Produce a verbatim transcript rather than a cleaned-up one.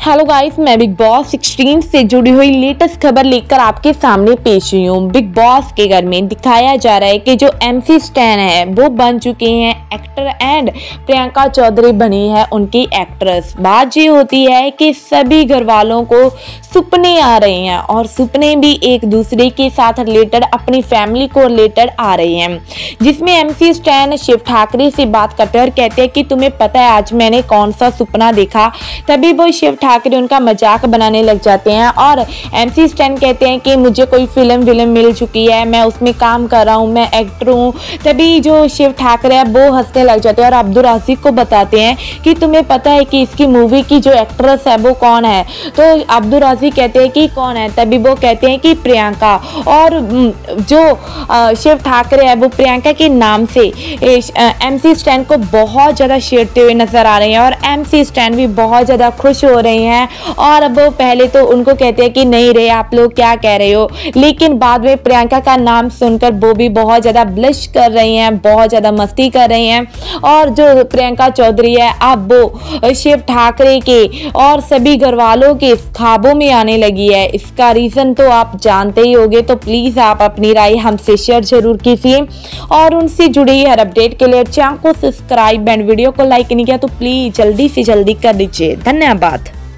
Hello guys, मैं Bigg Boss sixteen से जुड़ी हुई लेटेस्ट खबर लेकर आपके सामने पेश हुई हूँ। बिग बॉस के घर में दिखाया जा रहा है कि जो एमसी स्टैन है वो बन चुके हैं एक्टर एंड प्रियंका चौधरी बनी है उनकी एक्ट्रेस। बात ये होती है कि सभी घर वालों को सपने आ रहे हैं और सपने भी एक दूसरे के साथ रिलेटेड अपनी फैमिली को रिलेटेड आ रहे हैं, जिसमें एमसी स्टैन शिव ठाकरे से बात करते हैं और कहते हैं कि तुम्हें पता है आज मैंने कौन सा सपना देखा। तभी वो शिव ठाकरे उनका मजाक बनाने लग जाते हैं और एमसी स्टैन कहते हैं कि मुझे कोई फिल्म विल्म मिल चुकी है, मैं उसमें काम कर रहा हूँ, मैं एक्टर हूँ। तभी जो शिव ठाकरे है वो हंसने लग जाते हैं और अब्दुल राशिद को बताते हैं कि तुम्हें पता है कि इसकी मूवी की जो एक्ट्रेस है वो कौन है। तो अब्दुल राशिद कहते हैं कि कौन है। तभी वो कहते हैं कि प्रियंका। और जो शिव ठाकरे है वो प्रियंका के नाम से एमसी स्टैन को बहुत ज़्यादा छेड़ते हुए नजर आ रहे हैं और एमसी स्टैन भी बहुत ज़्यादा खुश हो रहे हैं। और अब वो पहले तो उनको कहते हैं कि नहीं रे आप लोग क्या कह रहे हो, लेकिन बाद में प्रियंका का नाम सुनकर वो भी बहुत ज़्यादा ब्लश कर रही हैं, बहुत ज़्यादा मस्ती कर रही हैं। और जो प्रियंका चौधरी है अब वो शिव ठाकरे के और सभी घर वालों के ख्वाबों में आने लगी है। इसका रीज़न तो आप जानते ही होंगे, तो प्लीज़ आप अपनी राय हमसे शेयर जरूर कीजिए और उनसे जुड़ी हर अपडेट के लिए चैनल को सब्सक्राइब एंड वीडियो को लाइक नहीं किया तो प्लीज़ जल्दी से जल्दी कर दीजिए। धन्यवाद।